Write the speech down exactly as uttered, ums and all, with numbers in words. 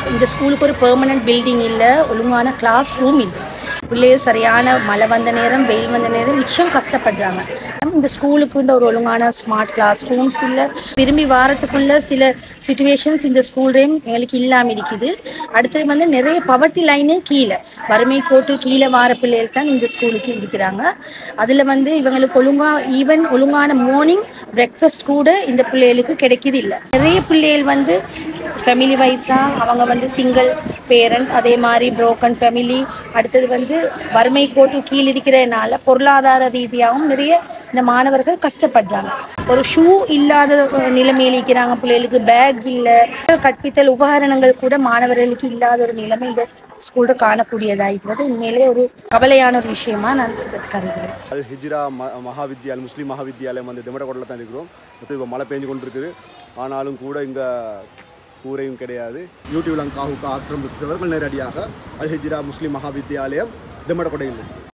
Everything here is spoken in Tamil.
இந்த ஸ்கூலுக்கு ஒரு பெர்மனன்ட் பில்டிங் இல்லை, ஒழுங்கான கிளாஸ் ரூம் இல்லை. பிள்ளைகள் சரியான மழை வந்த நேரம் வெயில் வந்த நேரம் மிச்சம் கஷ்டப்படுறாங்க. இந்த ஸ்கூலுக்குன்ற ஒரு ஒழுங்கான ஸ்மார்ட் கிளாஸ் ரூம்ஸ் இல்லை. விரும்பி வாரத்துக்குள்ள சில சிச்சுவேஷன்ஸ் இந்த ஸ்கூல்லையும் எங்களுக்கு இல்லாமல் இருக்குது. அடுத்தது வந்து நிறைய பவர்ட்டி லைனு கீழே வறுமை கோட்டு கீழே வார பிள்ளைகள் தான் இந்த ஸ்கூலுக்கு இருக்கிறாங்க. அதில் வந்து இவங்களுக்கு ஒழுங்காக ஈவன் ஒழுங்கான மார்னிங் பிரேக்ஃபாஸ்ட் கூட இந்த பிள்ளைகளுக்கு கிடைக்கிது இல்லை. நிறைய பிள்ளைகள் வந்து ஃபேமிலி வைஸாக அவங்க வந்து சிங்கிள் பேரண்ட், அதே மாதிரி புரோக்கன் ஃபேமிலி, அடுத்தது வந்து வறுமை கோட்டு கீழ் இருக்கிறதுனால பொருளாதார ரீதியாகவும் நிறைய இந்த மாணவர்கள் கஷ்டப்படுறாங்க. ஒரு ஷூ இல்லாத நிலைமையில் இருக்கிறாங்க, பிள்ளைகளுக்கு பேக் இல்லை, கற்பித்தல் உபகரணங்கள் கூட மாணவர்களுக்கு இல்லாத ஒரு நிலைமை இந்த ஸ்கூலில் காணக்கூடியதாகிறது. உண்மையிலே ஒரு கவலையான ஒரு விஷயமா நான் கருதுகிறேன். அது ஹிஜ்ரா மகாவித்யாலயம் முஸ்லீம் மகாவித்யாலயம் வந்து திமடகோட்டில் தான் இருக்கிறோம். இப்போ மழை பெஞ்சு கொண்டு இருக்குது. ஆனாலும் கூட இங்கே கூரையும் கிடையாது. யூடியூப்ல காஹுக்கு ஆக்கிரமித்தவர்கள் நேரடியாக அல் ஹிஜ்ரா முஸ்லீம் மகாவித்யாலயம் திமடகோட்டையில்